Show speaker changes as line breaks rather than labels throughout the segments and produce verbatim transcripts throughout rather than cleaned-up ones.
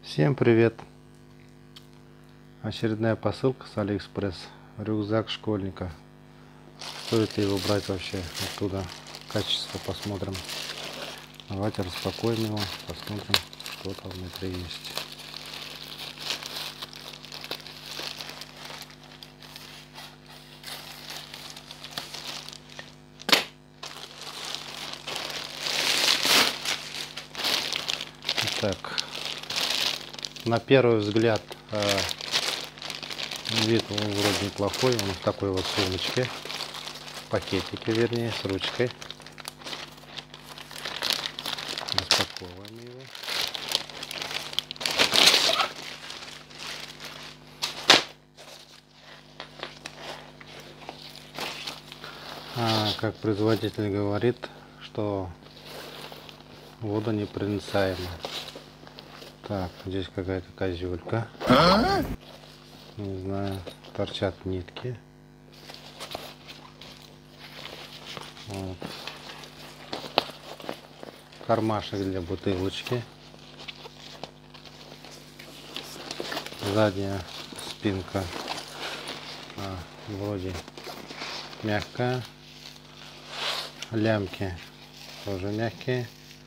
Всем привет! Очередная посылка с Алиэкспресс. Рюкзак школьника. Стоит ли его брать вообще оттуда? Качество посмотрим. Давайте распакуем его, посмотрим, что там внутри есть. Так, на первый взгляд э, вид он вроде неплохой. Он в такой вот сумочке, пакетике вернее, с ручкой. Распаковываем его. А, как производитель говорит, что водонепроницаемый. Так, здесь какая-то козюлька. Не знаю, торчат нитки. Вот. Кармашек для бутылочки. Задняя спинка а, вроде мягкая. Лямки тоже мягкие.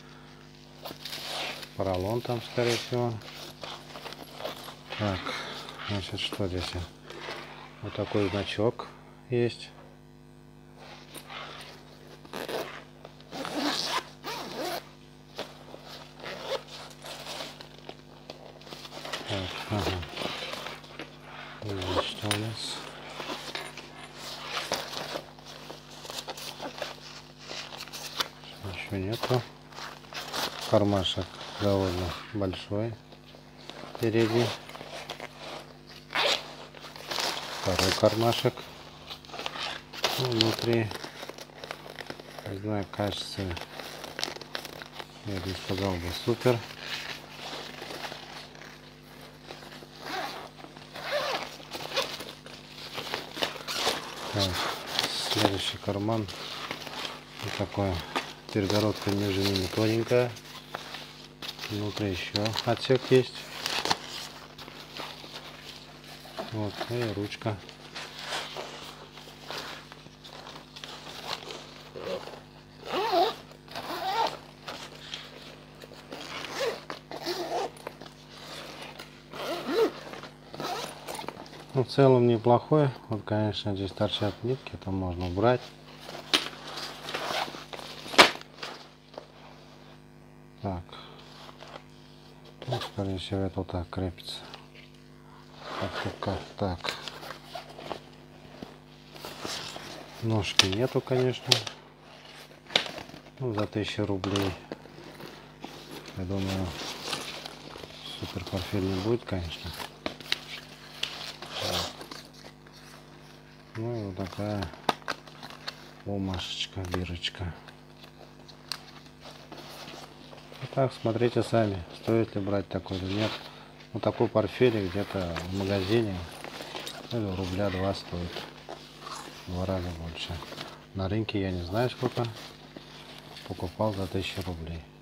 Поролон там, скорее всего. Так, значит, что здесь? Вот такой значок есть. Так, ага. Здесь что у нас? Еще нету. Кармашек довольно большой, передний. Второй кармашек. Ну, внутри, не знаю, кажется, я бы сказал бы супер. Так, следующий карман. Вот такое. Перегородка между ними тоненькая. Внутри еще отсек есть. Вот, и ручка. Ну, в целом неплохой. Вот, конечно, здесь торчат нитки, это можно убрать. Так. Ну, скорее всего, это вот так крепится. Так, так, так. Ножки нету, конечно. Ну, за тысячу рублей. Я думаю, супер портфель не будет, конечно. Так. Ну и вот такая бумажечка, бирочка. Так, смотрите сами, стоит ли брать такой или нет. Вот такой портфель где-то в магазине ну, рубля два стоит. В два раза больше. На рынке я не знаю сколько. Покупал за тысячу рублей.